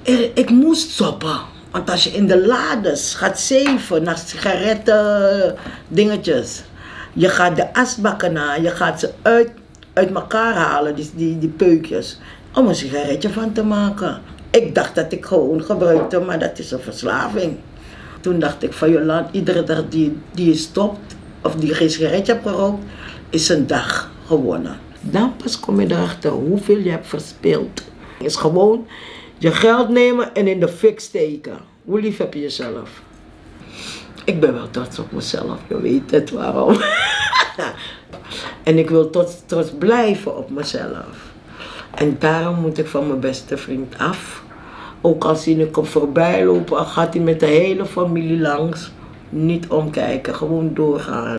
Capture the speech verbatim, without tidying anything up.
Ik moest stoppen. Want als je in de lades gaat zeven naar sigaretten dingetjes. Je gaat de asbakken na, je gaat ze uit, uit elkaar halen, die, die, die peukjes. Om een sigaretje van te maken. Ik dacht dat ik gewoon gebruikte, maar dat is een verslaving. Toen dacht ik van Jolande, iedere dag die, die je stopt, of die geen sigaretje hebt gerookt, is een dag gewonnen. Dan pas kom je erachter hoeveel je hebt verspild. Het is gewoon je geld nemen en in de fik steken. Hoe lief heb je jezelf? Ik ben wel trots op mezelf, je weet het waarom. En ik wil trots, trots blijven op mezelf. En daarom moet ik van mijn beste vriend af. Ook al zie ik hem voorbij lopen, al gaat hij met de hele familie langs. Niet omkijken, gewoon doorgaan.